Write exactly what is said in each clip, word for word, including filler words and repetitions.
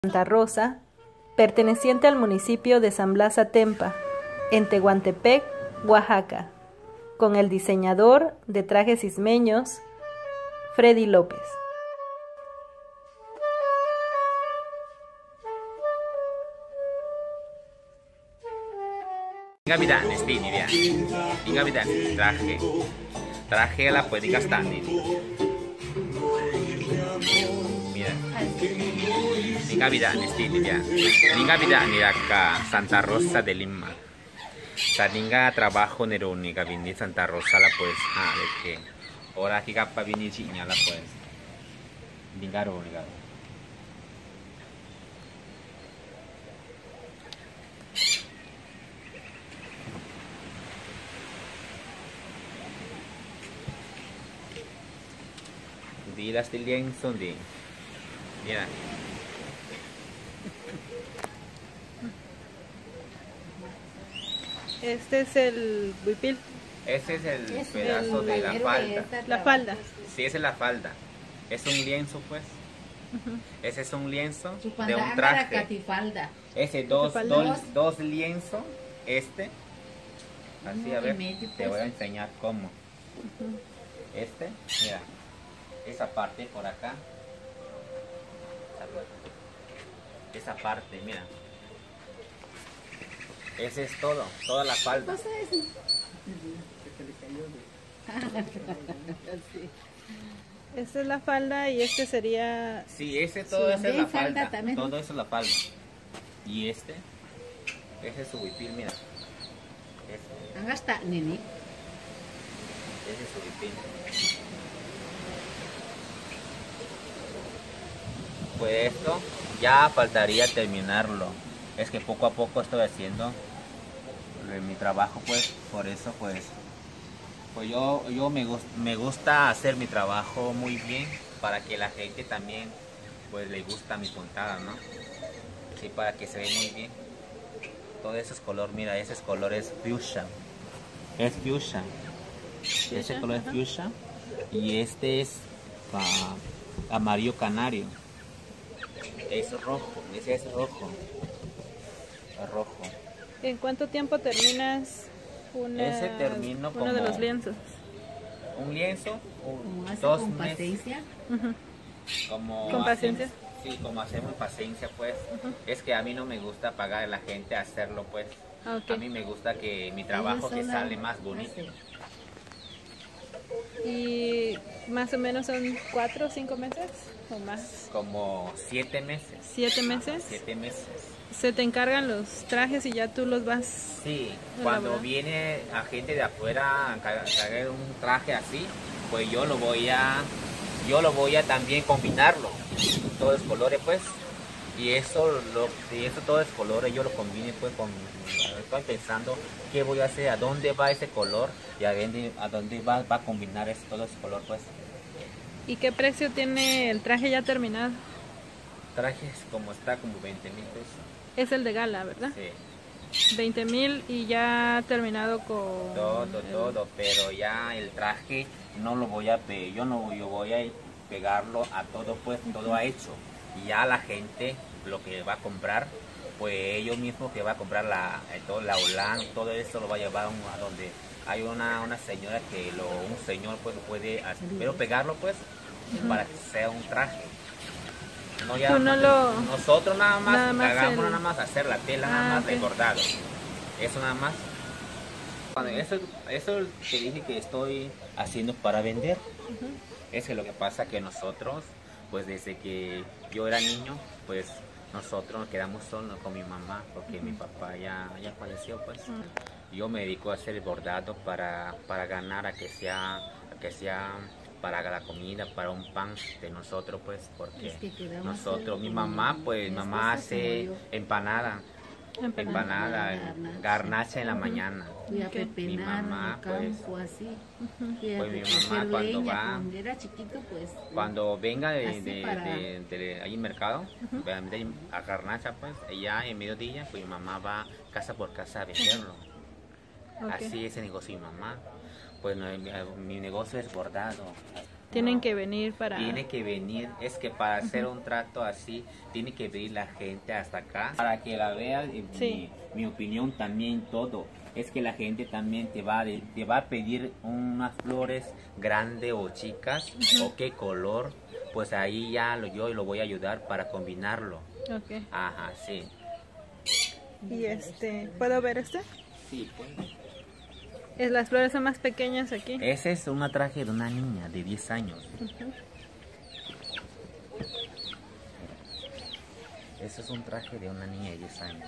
Santa Rosa, perteneciente al municipio de San Blas Atempa, en Tehuantepec, Oaxaca, con el diseñador de trajes ismeños, Freddy López. Inga bidan este ni dia. Inga bidan traje. Traje la puede gastar ni. Mira. Inga bidan este ni dia. Inga bidan ni acá Santa Rosa de Lima. Saninga trabajo nero ni gabini Santa Rosa la pues ah de que ahora aquí capa vini chiña la pues. Dingaro ni garo. Di las del lienzo de mira. Este es el huipil. Ese es el Es pedazo el de la mañero falda. de esta La falda. Sí, esa es la falda. Es un lienzo pues. Ese es un lienzo Su de un pandana traje. catifalda. Ese dos, Falda. dos, dos lienzos. Este. Así a No, ver. y medio, Te pues. voy a enseñar cómo. Este, mira. Esa parte por acá. Esa parte, mira. Ese es todo, toda la falda. ¿Qué cosa es? Sí. Esta es la falda y este sería... Sí, ese todo Sí, eso es de la falda falda. también. Todo eso es la falda. Y este, ese es su huipil, mira. Este, Han gastado, nene. ese es su huipil. Pues esto ya faltaría terminarlo. Es que poco a poco estoy haciendo mi trabajo, pues por eso pues pues yo yo me gusta me gusta hacer mi trabajo muy bien para que la gente también pues le gusta mi puntada, ¿no? Sí, para que se ve muy bien. Todo ese es color, mira, ese es color es fuchsia. Es fuchsia. Ese color es fuchsia y este es ah, amarillo canario. Es rojo, ese es rojo. Es rojo. ¿En cuánto tiempo terminas una, Ese termino uno como de los lienzos? un lienzo, un- Como hace dos con meses. paciencia. Ujú. Como ¿Con paciencia? hacemos- sí, como hacemos paciencia, pues. Es que a mí no me gusta pagar a la gente a hacerlo, pues. Ah, ok. A mí me gusta que mi trabajo Ellos que son sale la- más bonito. ¿Y más o menos son cuatro o cinco meses o más? Como siete meses. ¿Siete meses? Siete meses. Se te encargan los trajes y ya tú los vas... Sí, cuando Elaborar. viene a gente de afuera a ca- traer un traje así, pues yo lo voy a, yo lo voy a también combinarlo, todos los colores pues, y eso, lo, y eso todos los colores yo lo combine pues con, estoy pensando qué voy a hacer, a dónde va ese color y a dónde, a dónde va, va a combinar ese, todo ese color pues. ¿Y qué precio tiene el traje ya terminado? Trajes como está como veinte mil pesos. Es el de gala, ¿verdad? Sí. veinte mil y ya terminado con... Todo, el- todo, pero ya el traje no lo voy a pe yo no yo voy a pegarlo a todo pues, todo ha hecho. Y ya la gente lo que va a comprar, pues ellos mismos que va a comprar la eh, todo la holán, todo eso lo va a llevar a, un- a donde hay una, una señora que lo, un señor pues lo puede hacer, pero pegarlo pues para que sea un traje. No, ya, Tú no lo- nosotros nada más, nada más hagamos el- nada más hacer la tela, Ah, nada más ok. de bordado. Eso nada más. Bueno, eso, eso te dije que estoy haciendo para vender. Es que lo que pasa que nosotros, pues desde que yo era niño, pues nosotros nos quedamos solos con mi mamá, porque mi papá ya, ya falleció, pues. Yo me dedico a hacer el bordado para, para ganar a que sea, a que sea para la comida, para un pan de nosotros, pues, porque Es que quedamos nosotros, solos mi con mamá, mi- pues, mi mamá esposa hace como yo. empanada, Empanada. empanada, Garnacha. garnacha en la mañana. Fui a Ok. pepenar Mi mamá, al campo así. Fui a Pues mi recoger mamá cuando leña, va- cuando era chiquito pues. Cuando venga de, Así de, para- de- de ahí en mercado, va a vender a Garnacha, pues, ella en mediodía, pues mi mamá va casa por casa a venderlo. Ok. Así es el negocio de mi mamá. Pues no, mi, mi negocio es bordado. Tienen No. que venir para... Tiene que venir, es que para hacer un trato así, tiene que venir la gente hasta acá para que la vean. Y Sí. mi, mi opinión también, todo. Es que la gente también te va, de- te va a pedir unas flores grandes o chicas, o qué color, pues ahí ya lo, yo lo voy a ayudar para combinarlo. Ok. Ajá, sí. Y este, ¿puedo ver este? Sí, pues. Es, las flores son más pequeñas aquí. Ese es un traje de una niña de diez años. Ese es un traje de una niña de diez años.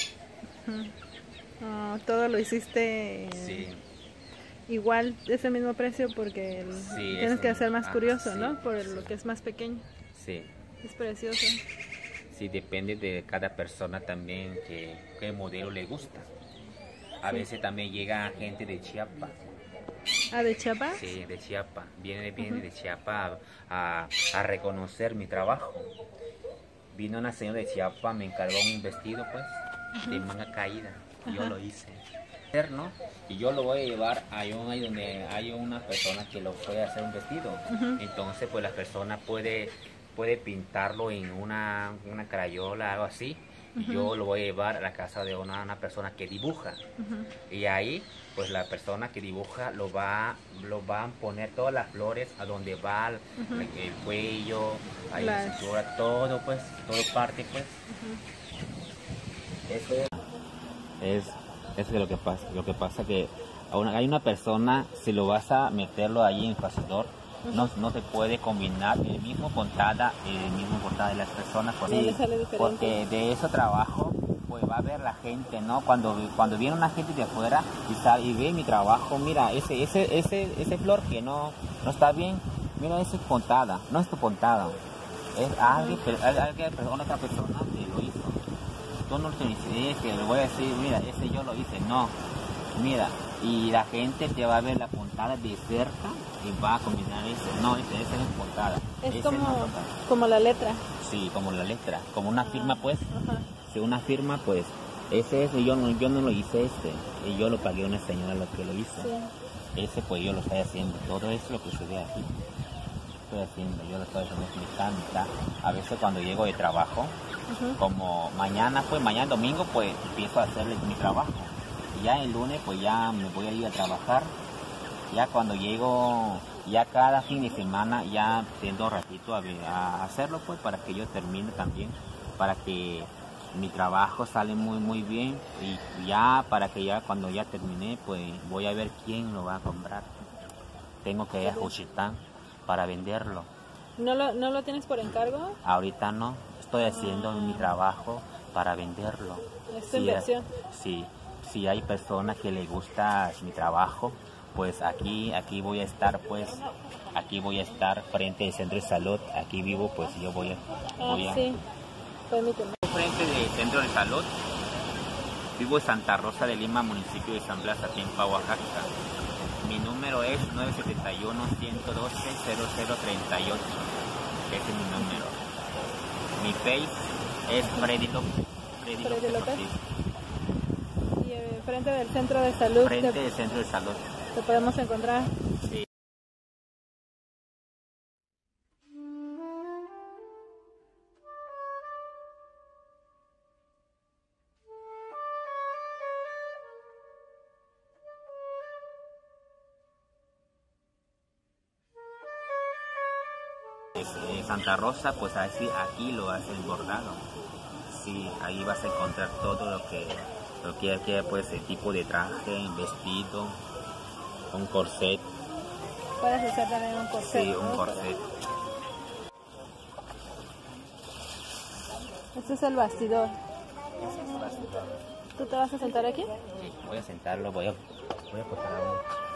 Oh, todo lo hiciste Sí. igual, ese mismo precio porque el- Sí, tienes eso que hacer mismo. más Ah, curioso, sí, ¿no? Por sí. lo que es más pequeño. Sí. Es precioso. Sí, depende de cada persona también que qué modelo le gusta. A veces también llega gente de Chiapas. Ah, ¿de Chiapas? Sí, de Chiapas. Viene, viene de Chiapas a, a, a reconocer mi trabajo. Vino una señora de Chiapas, me encargó un vestido, pues, de manga caída. Y yo lo hice. ¿No? Y yo lo voy a llevar a un ahí donde hay una persona que lo puede hacer un vestido. Entonces, pues la persona puede, puede pintarlo en una, una crayola, algo así. Y yo lo voy a llevar a la casa de una, una persona que dibuja. Y ahí, pues la persona que dibuja lo va, lo va a poner todas las flores a donde va el, el cuello, ahí la Las- cintura, todo, pues, todo parte, pues. Eso es, es, eso es lo que pasa. Lo que pasa que a una- hay una persona, si lo vas a meterlo ahí en el facilidor, no, no se puede combinar el mismo portada, el mismo portada de las personas. Porque, No le sale diferente. porque de ese trabajo, pues va a ver la gente, ¿no? Cuando, cuando viene una gente de afuera y, sabe, y ve mi trabajo, mira, ese, ese, ese, ese flor que no, no está bien, mira, esa es puntada, no es tu puntada. Es alguien, pero alguien, otra persona que lo hizo. Tú no te dices que le voy a decir, mira, ese yo lo hice, no. Mira, y la gente te va a ver la puntada de cerca y va a combinar ese. No, ese, ese no es puntada. Es ese como, no es puntada. como la letra. Sí, como la letra, como una firma, pues. Ajá. Si una firma, pues, ese es, yo no, yo no lo hice este, y yo lo pagué a una señora lo que lo hizo. Sí. Ese, pues, yo lo estoy haciendo, todo eso es lo que se ve aquí. Estoy haciendo, yo lo estoy haciendo mitad, mitad. A veces cuando llego de trabajo, como mañana, pues, mañana domingo, pues, empiezo a hacerle mi trabajo. Y ya el lunes, pues, ya me voy a ir a trabajar. Ya cuando llego, ya cada fin de semana, ya tengo ratito a, ver- a hacerlo, pues, para que yo termine también, para que mi trabajo sale muy, muy bien. Y ya, para que ya cuando ya terminé, pues, voy a ver quién lo va a comprar. Tengo que ir a Juchitán para venderlo. ¿No lo, ¿No lo tienes por encargo? Ahorita no, estoy haciendo mi trabajo para venderlo. Es tu Si hay- inversión. Sí, si hay personas que les gusta mi trabajo, pues aquí, aquí voy a estar, pues, aquí voy a estar frente al centro de salud. Aquí vivo, pues yo voy a, Ah, voy a sí. Permíteme. frente del centro de salud. Vivo en Santa Rosa de Lima, municipio de San Blas, Atempa, Oaxaca. Mi número es nueve siete uno, uno uno dos, cero cero tres ocho. Ese es mi número. Mi face es Freddy López. Freddy Freddy López López. Ortiz. Y eh, frente del centro de salud Frente te, del centro de salud. te podemos encontrar. Sí. Es, eh, Santa Rosa, pues así aquí lo hace el bordado. Sí, ahí vas a encontrar todo lo que lo que aquí, pues el tipo de traje, vestido, un corset. Puedes hacer también un corset. Sí, un ¿no? corset. Este es el bastidor. Ese es bastante. ¿Tú te vas a sentar aquí? Sí, voy a sentarlo, voy a, voy a cortar a uno.